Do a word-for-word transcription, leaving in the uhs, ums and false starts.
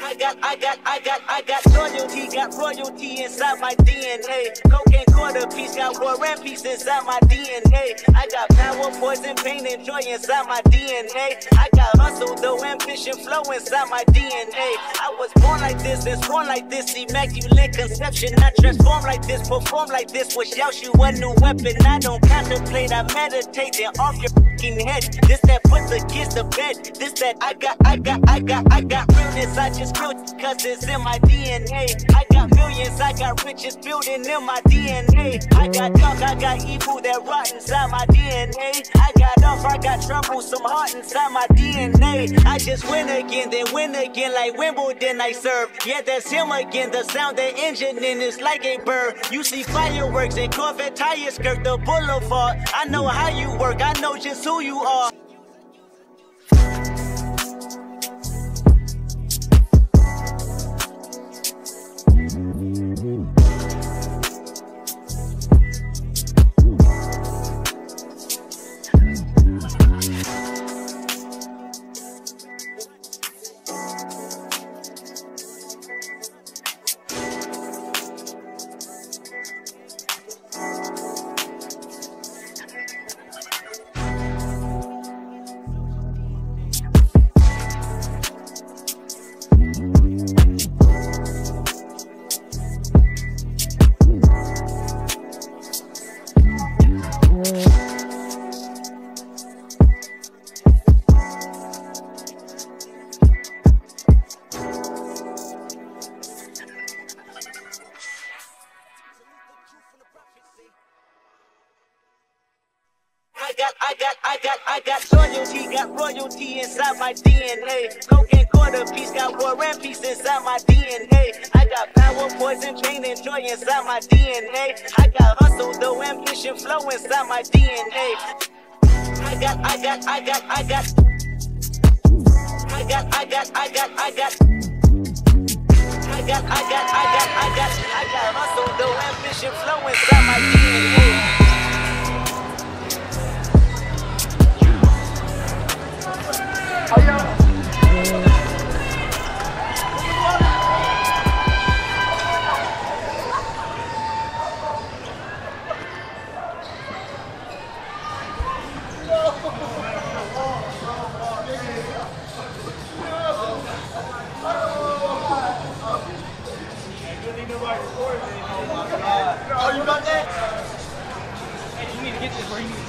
I got, I got, I got, I got loyalty, got royalty inside my D N A. Cocaine quarter piece, got war and peace inside my D N A. I got power, poison, pain, and joy inside my D N A. I got hustle, though, ambition, flow inside my D N A. I was born like this, and born like this, immaculate conception. I transform like this, perform like this, wish out you a new weapon. I don't contemplate, I meditate, and off your fucking head. This that put the kids to bed. This that I got, I got, I got, I got realness. I just feel cause it's in my D N A. I got millions, I got riches building in my D N A. I got dark, I got evil that rot inside my D N A. I got off, I got trouble, some heart inside my D N A. I just win again, then win again like Wimbledon I serve. Yeah, that's him again, the sound the engine in is like a bird. You see fireworks and Corvette tires skirt the boulevard. I know how you work, I know just who you are. I got, I got, I got, I got loyalty, got royalty inside my D N A. Cocaine quarter piece, got war and peace inside my D N A. I got power, poison, pain, and joy inside my D N A. I got hustle, though, ambition, flow inside my D N A. I got, I got, I got, I got. I got, I got, I got, I got. I got, I got, I got, I got. I got hustle, though, ambition, flow inside my D N A. Oh, yeah. Oh, you got that? Hey, you need to get this where you